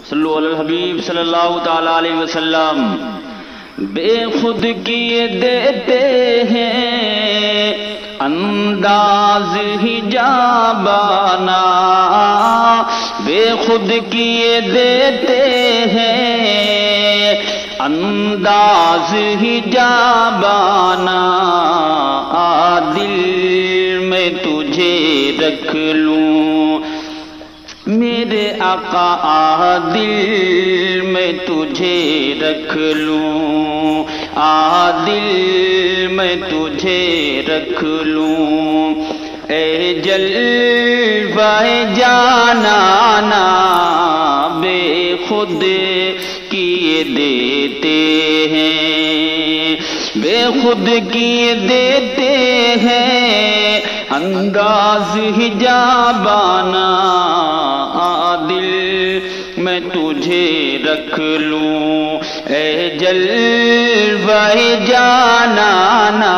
صلو علی الحبیب صلی اللہ تعالی علیہ وسلم۔ بے خود کیے دیتے ہیں انداز حجابانہ، بے خود کیے دیتے ہیں انداز حجابانہ، دل میں تجھے رکھ لوں میرے آقا، دل میں تجھے رکھ لوں، دل میں تجھے رکھ لوں، اے جلوہ جانانا بے خود کیے دیتے ہیں، بے خود کیے دیتے ہیں انداز حجابانہ، دل میں تجھے رکھ لوں، اے جلوہ جانانا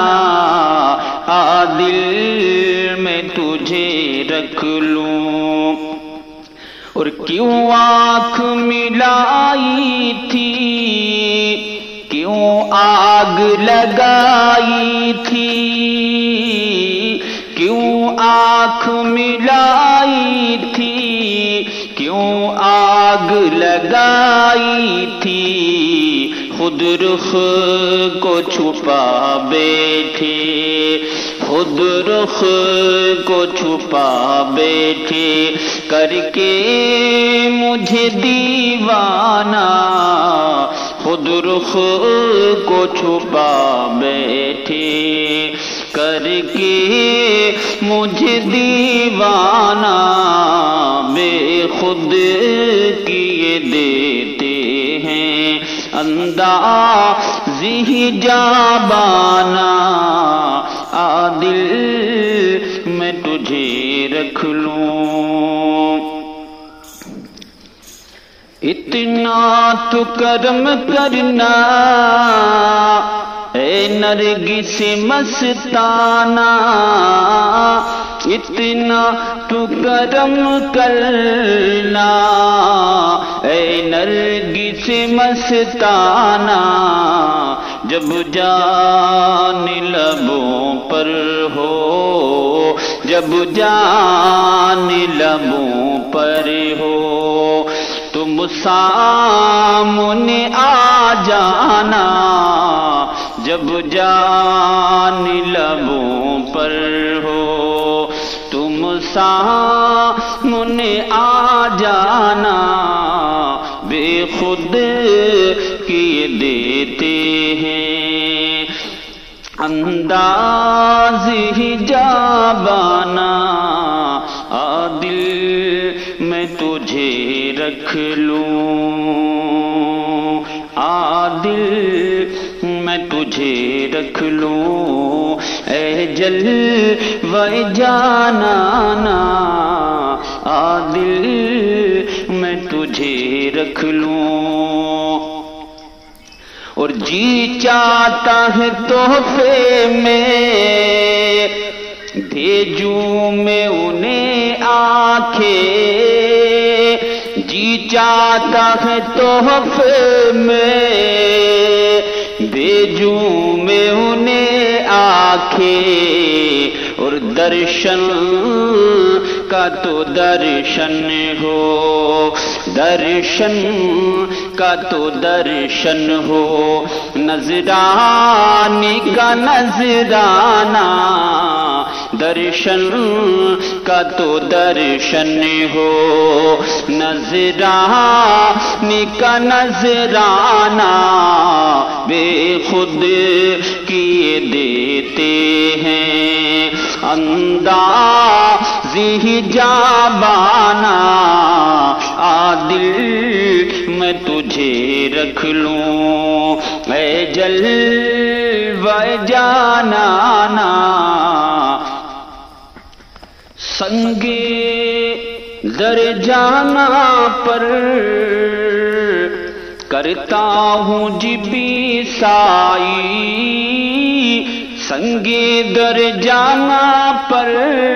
دل میں تجھے رکھ لوں۔ اور کیوں آنکھ ملائی تھی، کیوں آگ لگائی تھی، کیوں آنکھ ملائی تھی، کیوں آگ لگائی تھی، خود رخ کو چھپا بیٹھے، خود رخ کو چھپا بیٹھے، کر کے مجھے دیوانہ، خود رخ کو چھپا بیٹھے، کر کے مجھے دیوانہ، بے خود کیے دیتے ہیں انداز حجابانہ، دل میں تجھے رکھ لوں۔ اتنا تو کرم کرنا اے نرگس مستانہ، اتنا تو کرم کرنا اے نرگس مستانہ، جب جان لبوں پر ہو، جب جان لبوں پر ہو، تم سامنے آ جانا، جب جان لبوں پر ہو، تم سامنے آ جانا، بے خود کیے دیتے ہیں انداز حجابانہ، دل میں تجھے رکھ لوں، دل میں تجھے رکھ لوں، اے جلوہ جانانا، دل میں تجھے رکھ لوں۔ اور جی چاہتا ہے تحفے میں بھیجوں میں انہیں آنکھیں، جی چاہتا ہے تحفے میں بھیجوں میں انہیں آنکھیں، اور درشن کا تو درشن ہو، درشن کا تو درشن ہو، نذرانے کا نذرانہ، درشن کا تو درشن ہو، نذرانے کا نذرانہ، بے خود کیے دیتے ہیں انداز حجابانہ، دل میں تجھے رکھ لوں، اے جلوہ جانانا، سنگے در جانا پر کرتا ہوں جبی سائی، سنگے در جانا پر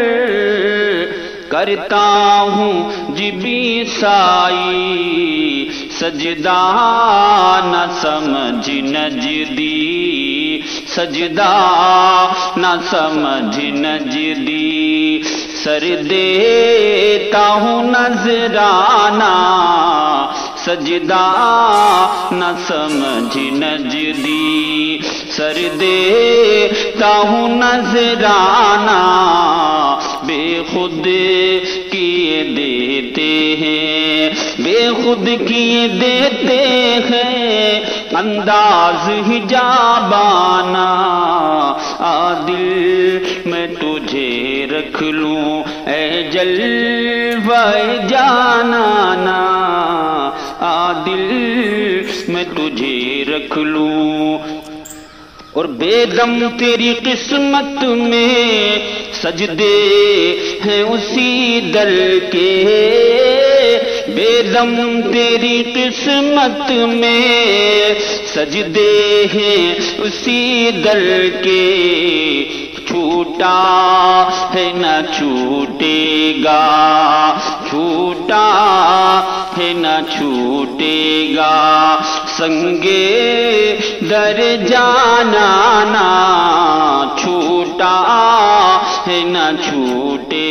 کرتا ہوں جبی سائی، سجدہ نہ سمجھ نجدی، سجدہ نہ سمجھ نجدی، سر دیتا ہوں نذرانہ، سجدہ نہ سمجھ نجدی، سر دیتا ہوں نذرانہ، بے خود کیے دیتے ہیں، بے خود کیے دیتے ہیں انداز حجابانہ، دل میں تجھے رکھ لوں اے جلوہ جانانا، دل میں تجھے رکھ لوں، اور بے دم تیری قسمت میں سجدے ہیں اسی در کے، بے دم تیری قسمت میں سجدے ہیں اسی در کے، چھوٹا ہے نہ چھوٹے گا، چھوٹا ہے نہ چھوٹے گا، سنگے در جانانا، چھوٹا ہے نہ چھوٹے